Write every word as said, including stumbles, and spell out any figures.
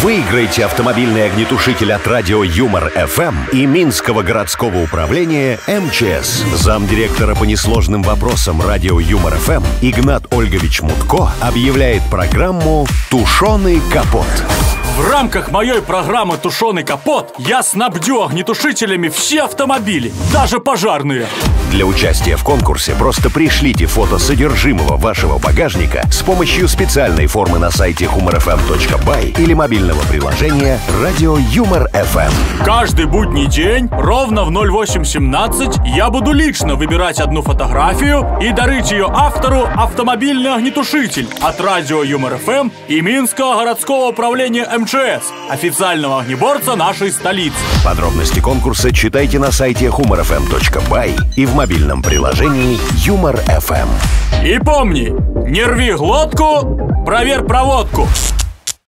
Выиграйте автомобильный огнетушитель от радио Юмор эф эм и Минского городского управления эм че эс. Замдиректора по несложным вопросам радио Юмор эф эм Игнат Ольгович Мутко объявляет программу «Тушеный капот». В рамках моей программы «Тушеный капот» я снабдю огнетушителями все автомобили, даже пожарные. Для участия в конкурсе просто пришлите фото содержимого вашего багажника с помощью специальной формы на сайте humor эф эм точка бай или мобильного приложения «Радио Юмор эф эм». Каждый будний день ровно в ноль восемь семнадцать я буду лично выбирать одну фотографию и дарить ее автору автомобильный огнетушитель от радио Юмор эф эм и Минского городского управления эм че эс, официального огнеборца нашей столицы. Подробности конкурса читайте на сайте humor эф эм точка бай и в мобильном приложении Юмор эф эм. И помни, не рви глотку, проверь проводку.